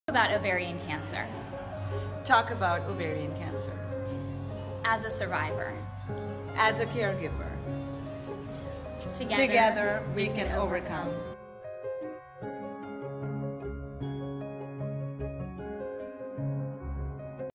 About ovarian cancer. Talk about ovarian cancer. As a survivor. As a caregiver. Together we can overcome.